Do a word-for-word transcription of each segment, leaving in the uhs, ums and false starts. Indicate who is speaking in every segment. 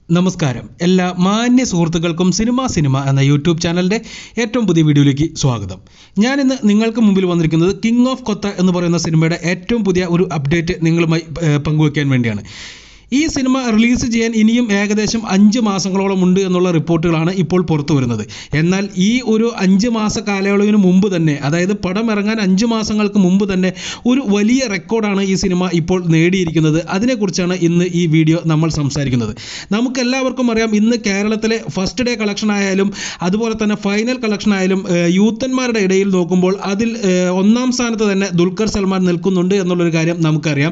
Speaker 1: നമസ്കാരം എല്ലാ മാന്യ സുഹൃത്തുക്കൾക്കും സിനിമ സിനിമ എന്ന യൂട്യൂബ് ചാനലിൻ്റെ ഏറ്റവും പുതിയ വീഡിയോയിലേക്ക് സ്വാഗതം. ഞാനിന്ന് നിങ്ങൾക്ക് മുമ്പിൽ വന്നിരിക്കുന്നത് കിങ് ഓഫ് കൊത്ത എന്ന് പറയുന്ന സിനിമയുടെ ഏറ്റവും പുതിയ ഒരു അപ്ഡേറ്റ് നിങ്ങളുമായി പങ്കുവയ്ക്കാൻ വേണ്ടിയാണ്. ഈ സിനിമ റിലീസ് ചെയ്യാൻ ഇനിയും ഏകദേശം അഞ്ച് മാസങ്ങളോളം ഉണ്ട് എന്നുള്ള റിപ്പോർട്ടുകളാണ് ഇപ്പോൾ പുറത്തു വരുന്നത്. എന്നാൽ ഈ ഒരു അഞ്ച് മാസ കാലയളവിന് മുമ്പ് തന്നെ, അതായത് പടം ഇറങ്ങാൻ അഞ്ച് മാസങ്ങൾക്ക് മുമ്പ് തന്നെ ഒരു വലിയ റെക്കോർഡാണ് ഈ സിനിമ ഇപ്പോൾ നേടിയിരിക്കുന്നത്. അതിനെക്കുറിച്ചാണ് ഇന്ന് ഈ വീഡിയോ നമ്മൾ സംസാരിക്കുന്നത്. നമുക്കെല്ലാവർക്കും അറിയാം, ഇന്ന് കേരളത്തിലെ ഫസ്റ്റ് ഡേ കളക്ഷൻ ആയാലും അതുപോലെ തന്നെ ഫൈനൽ കളക്ഷൻ ആയാലും യൂത്തന്മാരുടെ ഇടയിൽ നോക്കുമ്പോൾ അതിൽ ഒന്നാം സ്ഥാനത്ത് തന്നെ ദുൽഖർ സൽമാൻ നിൽക്കുന്നുണ്ട് എന്നുള്ളൊരു കാര്യം നമുക്കറിയാം.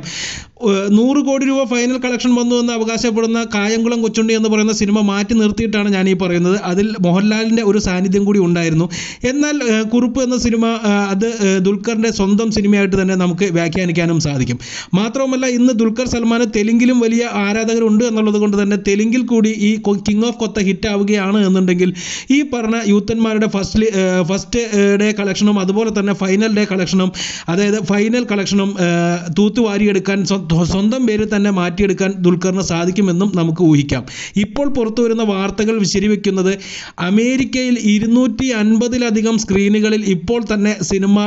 Speaker 1: നൂറ് കോടി രൂപ ഫൈനൽ കളക്ഷൻ വന്നു എന്ന് അവകാശപ്പെടുന്ന കായംകുളം കൊച്ചുണ്ണി എന്ന് പറയുന്ന സിനിമ മാറ്റി നിർത്തിയിട്ടാണ് ഞാൻ ഈ പറയുന്നത്. അതിൽ മോഹൻലാലിൻ്റെ ഒരു സാന്നിധ്യം കൂടി ഉണ്ടായിരുന്നു. എന്നാൽ കുറുപ്പ് എന്ന സിനിമ അത് ദുൽഖറിൻ്റെ സ്വന്തം സിനിമയായിട്ട് തന്നെ നമുക്ക് വ്യാഖ്യാനിക്കാനും സാധിക്കും. മാത്രവുമല്ല, ഇന്ന് ദുൽഖർ സൽമാന് തെലുങ്കിലും വലിയ ആരാധകരുണ്ട് എന്നുള്ളത് കൊണ്ട് തന്നെ തെലുങ്കിൽ കൂടി ഈ കിങ് ഓഫ് കൊത്ത ഹിറ്റ് ആവുകയാണ് എന്നുണ്ടെങ്കിൽ ഈ പറഞ്ഞ യൂത്തന്മാരുടെ ഫസ്റ്റ് ഫസ്റ്റ് ഡേ കളക്ഷനും അതുപോലെ തന്നെ ഫൈനൽ ഡേ കളക്ഷനും, അതായത് ഫൈനൽ കളക്ഷനും തൂത്തുവാരിയെടുക്കാൻ സ്വന്തം പേരിൽ തന്നെ മാറ്റിയെടുക്കാൻ ദുൽഖറിന് സാധിക്കുമെന്നും നമുക്ക് ഊഹിക്കാം. ഇപ്പോൾ പുറത്തു വരുന്ന വാർത്തകൾ ശരിവെക്കുന്നത് അമേരിക്കയിൽ ഇരുന്നൂറ്റി അൻപതിലധികം സ്ക്രീനുകളിൽ ഇപ്പോൾ തന്നെ സിനിമ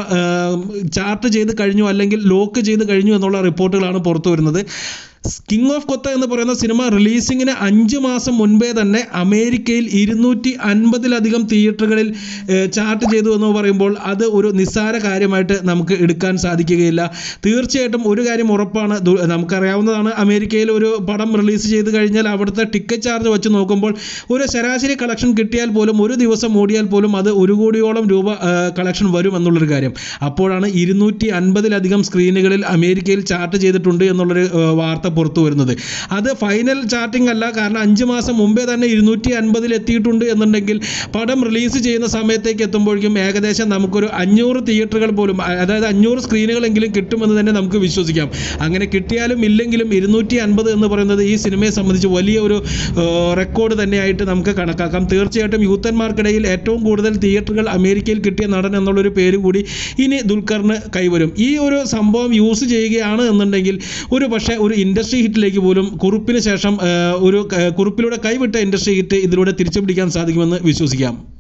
Speaker 1: ചാർട്ട് ചെയ്ത് കഴിഞ്ഞു, അല്ലെങ്കിൽ ലോക്ക് ചെയ്ത് കഴിഞ്ഞു എന്നുള്ള റിപ്പോർട്ടുകളാണ് പുറത്തു വരുന്നത്. കിങ് ഓഫ് കൊത്ത എന്ന് പറയുന്ന സിനിമ റിലീസിങ്ങിന് അഞ്ച് മാസം മുൻപേ തന്നെ അമേരിക്കയിൽ ഇരുന്നൂറ്റി അൻപതിലധികം തിയേറ്ററുകളിൽ ചാർട്ട് ചെയ്തു എന്ന് പറയുമ്പോൾ അത് ഒരു നിസ്സാര കാര്യമായിട്ട് നമുക്ക് എടുക്കാൻ സാധിക്കുകയില്ല. തീർച്ചയായിട്ടും ഒരു കാര്യം ഉറപ്പാണ്, നമുക്കറിയാവുന്നതാണ്, അമേരിക്കയിൽ ഒരു പടം റിലീസ് ചെയ്ത് കഴിഞ്ഞാൽ അവിടുത്തെ ടിക്കറ്റ് ചാർജ് വെച്ച് നോക്കുമ്പോൾ ഒരു ശരാശരി കളക്ഷൻ കിട്ടിയാൽ പോലും, ഒരു ദിവസം ഓടിയാൽ പോലും അത് ഒരു കോടിയോളം രൂപ കളക്ഷൻ വരും എന്നുള്ളൊരു കാര്യം. അപ്പോഴാണ് ഇരുന്നൂറ്റി അൻപതിലധികം സ്ക്രീനുകളിൽ അമേരിക്കയിൽ ചാർട്ട് ചെയ്തിട്ടുണ്ട് എന്നുള്ളൊരു വാർത്ത പുറത്തു വരുന്നത്. അത് ഫൈനൽ ചാർട്ടിംഗ് അല്ല, കാരണം അഞ്ച് മാസം മുമ്പേ തന്നെ ഇരുന്നൂറ്റി അൻപതിൽ എത്തിയിട്ടുണ്ട് എന്നുണ്ടെങ്കിൽ പടം റിലീസ് ചെയ്യുന്ന സമയത്തേക്ക് എത്തുമ്പോഴേക്കും ഏകദേശം നമുക്കൊരു അഞ്ഞൂറ് തിയേറ്ററുകൾ പോലും, അതായത് അഞ്ഞൂറ് സ്ക്രീനുകളെങ്കിലും കിട്ടുമെന്ന് തന്നെ നമുക്ക് വിശ്വസിക്കാം. അങ്ങനെ കിട്ടിയാലും ഇല്ലെങ്കിലും ഇരുന്നൂറ്റി അൻപത് എന്ന് പറയുന്നത് ഈ സിനിമയെ സംബന്ധിച്ച് വലിയ ഒരു റെക്കോർഡ് തന്നെയായിട്ട് നമുക്ക് കണക്കാക്കാം. തീർച്ചയായിട്ടും യൂത്തന്മാർക്കിടയിൽ ഏറ്റവും കൂടുതൽ തിയേറ്ററുകൾ അമേരിക്കയിൽ കിട്ടിയ നടൻ എന്നുള്ളൊരു പേര് കൂടി ഇനി ദുൽഖറിന് കൈവരും. ഈ ഒരു സംഭവം യൂസ് ചെയ്യുകയാണ് എന്നുണ്ടെങ്കിൽ ഒരു പക്ഷേ ഒരു ഇൻഡസ്ട്രി ഹിറ്റിലേക്ക് പോലും കുറുപ്പിന് ശേഷം ഒരു കുറുപ്പിലൂടെ കൈവിട്ട ഇൻഡസ്ട്രി ഹിറ്റ് ഇതിലൂടെ തിരിച്ചു പിടിക്കാൻ സാധിക്കുമെന്ന് വിശ്വസിക്കാം.